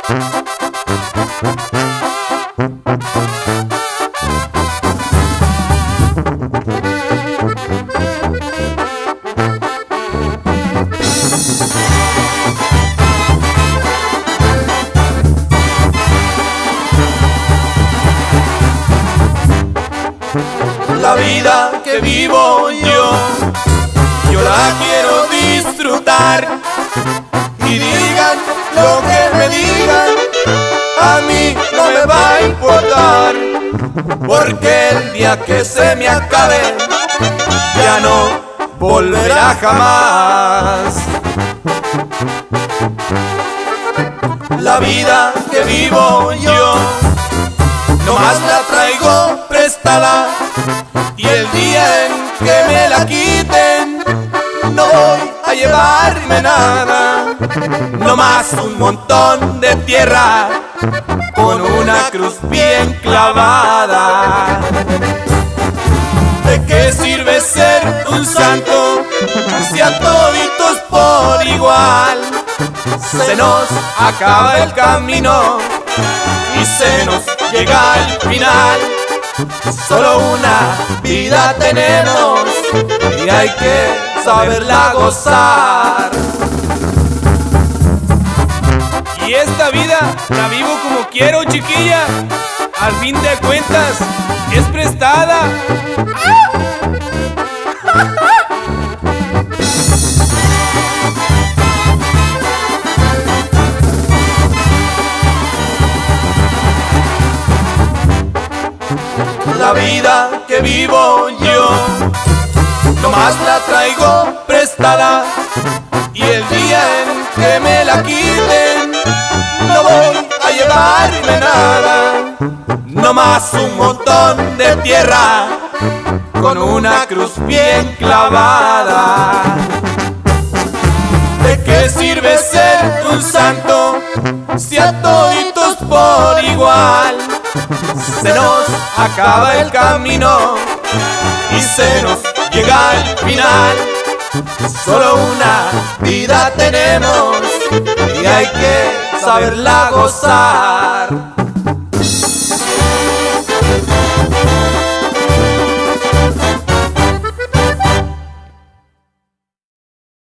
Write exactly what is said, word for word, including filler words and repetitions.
La vida que vivo yo, yo la quiero disfrutar. Y digan lo que me digan, a mí no me va a importar. Porque el día que se me acabe, ya no volverá jamás. La vida que vivo yo, nomás la traigo prestada. Y el día en que me la quiten, no voy a llevarme nada. Nomás un montón de tierra con una cruz bien clavada. ¿De qué sirve ser un santo si a toditos por igual se nos acaba el camino y se nos llega al final? Solo una vida tenemos y hay que saberla gozar. Y esta vida la vivo como quiero, chiquilla. Al fin de cuentas es prestada. La vida que vivo yo, nomás la traigo prestada. Y el día en que me la quiten, no voy a llevarme nada. Nomás un montón de tierra con una cruz bien clavada. ¿De qué sirve ser un santo si a toditos por igual se nos acaba el camino y se nos llega al final? Solo una vida tenemos y hay que saberla gozar.